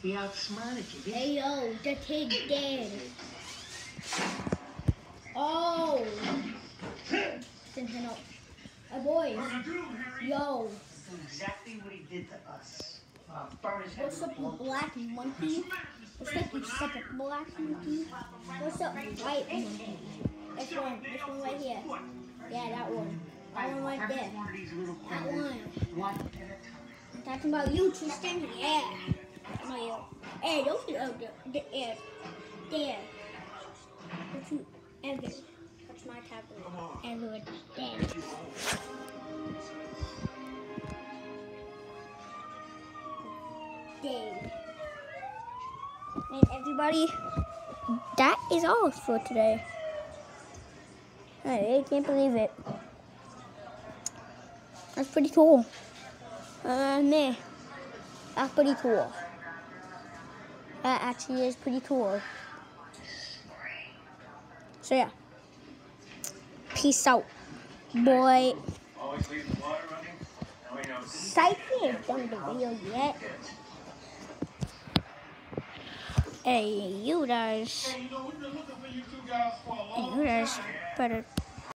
He outsmarted you, didn't he? Hey, yo, the kid dead. Oh. Hey, boys. Yo. That's exactly what he did to us. Burn his head What's with up, a blow. black monkey? What's up, you second black monkey? What's up, white monkey? This one right here. Yeah, that one. That one right there. That one. One at a time. I'm talking about you, Tristan. Yeah. No, you. Hey, don't you ever there. There. Don't you ever touch my tablet. Ever. There. There. And everybody, that is all for today. I can't believe it. That's pretty cool. Man, that's pretty cool. That actually is pretty cool. So yeah, peace out, boy. Psyche ain't done the video yet. Hey, you guys better